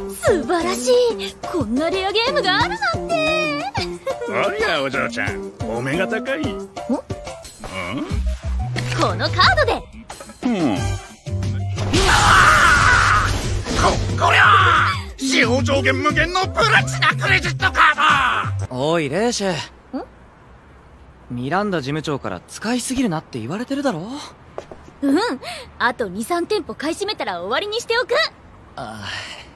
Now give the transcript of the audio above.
素晴らしい。こんなレアゲームがあるなんて。 おやお嬢ちゃん、お目が高い。 このカードで。 こりゃ使用上限無限のプラチナクレジットカード。 おいレーシェ、ミランダ事務長から使いすぎるなって言われてるだろ。 うん、あと 2,3 店舗買い占めたら終わりにしておく。 ああ。